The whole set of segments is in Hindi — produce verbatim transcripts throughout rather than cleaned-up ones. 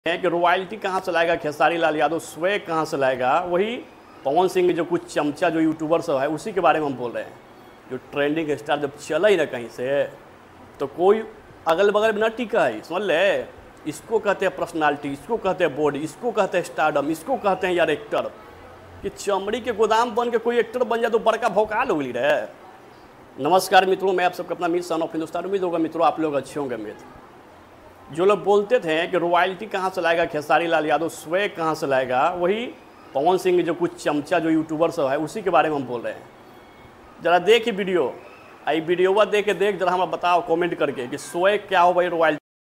है कि रॉयल्टी कहाँ से लाएगा खेसारी लाल यादव, स्वैग कहाँ से लाएगा। वही पवन सिंह जो कुछ चमचा जो यूट्यूबर सब है उसी के बारे में हम बोल रहे हैं। जो ट्रेंडिंग स्टार जब चला ही ना कहीं से तो कोई अगल बगल में ना टिका है, समझ ले। इसको कहते हैं पर्सनालिटी, इसको कहते हैं बॉडी, इसको कहते हैं स्टारडम, इसको कहते हैं यार एक्टर। कि चमड़ी के गोदाम बन के कोई एक्टर बन जाए तो बड़का भौकाल हो गई रहे। नमस्कार मित्रों, मैं आप सबका अपना मित्र सन ऑफ हिंदुस्तान। उम्मीद होगा मित्रों आप लोग अच्छे होंगे। मित्र जो लोग बोलते थे कि रॉयल्टी कहाँ से लाएगा खेसारी लाल यादव, स्वैग कहाँ से लाएगा, वही पवन सिंह जो कुछ चमचा जो यूट्यूबर सब है उसी के बारे में हम बोल रहे हैं। जरा देख ही वीडियो, आई वीडियो देख के देख जरा हमें बताओ कमेंट करके कि स्वैग क्या हो भाई, रॉयल्टी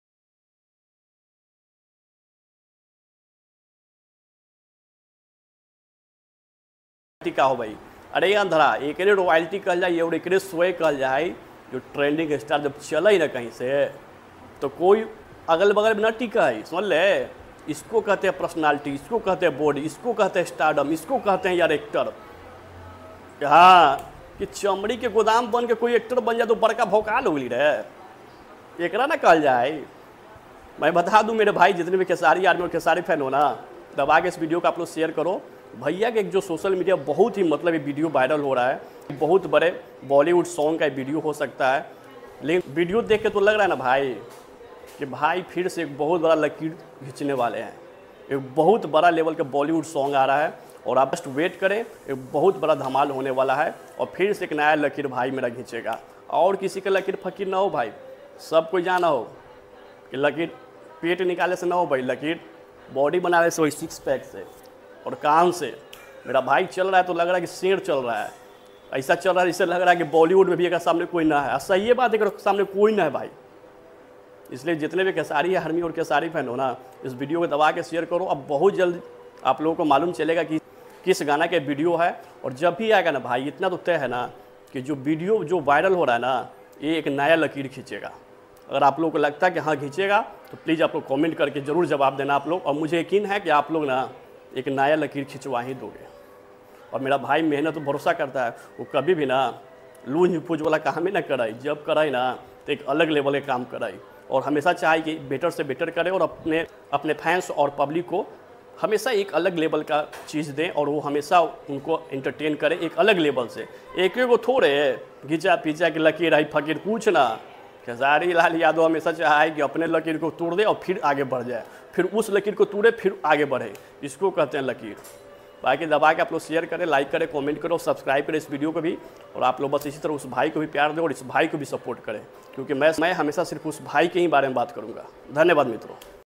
का हो भाई। अरे अंधरा एक रॉयल्टी कहल जाए और एक स्वैग कहल जाए। जो ट्रेंडिंग स्टार जब चला ही ना कहीं से तो कोई अगल बगल में ना टिका है, समझ ले। इसको कहते हैं पर्सनालिटी, इसको कहते हैं बॉडी, इसको कहते हैं स्टारडम, इसको कहते हैं यार एक्टर। हाँ कि चमड़ी के गोदाम बन के कोई एक्टर बन जाए तो बड़का भौकाल हो गई रहे। एकरा ना कहल जाए। मैं बता दूं मेरे भाई जितने भी खेसारी आर्मी और खेसारी फैन हो ना, दबा के इस वीडियो को आप लोग शेयर करो। भैया के एक जो सोशल मीडिया बहुत ही मतलब ये वीडियो वायरल हो रहा है, बहुत बड़े बॉलीवुड सॉन्ग का वीडियो हो सकता है। लेकिन वीडियो देख के तो लग रहा है ना भाई कि भाई फिर से एक बहुत बड़ा लकीर खींचने वाले हैं। एक बहुत बड़ा लेवल का बॉलीवुड सॉन्ग आ रहा है और आप जस्ट वेट करें, एक बहुत बड़ा धमाल होने वाला है। और फिर से एक नया लकीर भाई मेरा खींचेगा। और किसी का लकीर फकीर ना हो भाई, सब कोई जाना हो कि लकीर पेट निकाले से ना हो भाई, लकीर बॉडी बनाने से, वही सिक्स पैक से और कान से। मेरा भाई चल रहा है तो लग रहा है कि शेर चल रहा है। ऐसा चल रहा है इससे लग रहा है कि बॉलीवुड में भी एक सामने कोई ना है। सही है बात है, सामने कोई ना है भाई। इसलिए जितने भी खेसारी आर्मी और खेसारी फैन हो ना, इस वीडियो को दबा के शेयर करो। अब बहुत जल्द आप लोगों को मालूम चलेगा कि किस गाना के वीडियो है। और जब भी आएगा ना भाई, इतना तो तय है ना कि जो वीडियो जो वायरल हो रहा है ना, ये एक नया लकीर खींचेगा। अगर आप लोगों को लगता है कि हाँ खींचेगा तो प्लीज़ आप लोग कॉमेंट करके ज़रूर जवाब देना आप लोग। और मुझे यकीन है कि आप लोग ना एक नया लकीर खिंचवा ही दोगे। और मेरा भाई मेहनत तो भरोसा करता है, वो कभी भी ना लूझ फूझ वाला काम ही ना कराई। जब कराई ना तो एक अलग लेवल के काम कराई और हमेशा चाहे कि बेटर से बेटर करे और अपने अपने फैंस और पब्लिक को हमेशा एक अलग लेवल का चीज़ दें और वो हमेशा उनको एंटरटेन करे एक अलग लेवल से। एक एक को थोड़े घिंचा पीछा के लकीर आई फकीर कुछ ना। खेसारी लाल यादव हमेशा चाहे कि अपने लकीर को तोड़ दे और फिर आगे बढ़ जाए, फिर उस लकीर को तोड़े फिर आगे बढ़े। इसको कहते हैं लकीर। बाकी दबा के आप लोग शेयर करें, लाइक करें, कमेंट करो, सब्सक्राइब करें इस वीडियो को भी। और आप लोग बस इसी तरह उस भाई को भी प्यार दें और इस भाई को भी सपोर्ट करें, क्योंकि मैं मैं हमेशा सिर्फ उस भाई के ही बारे में बात करूँगा। धन्यवाद मित्रों।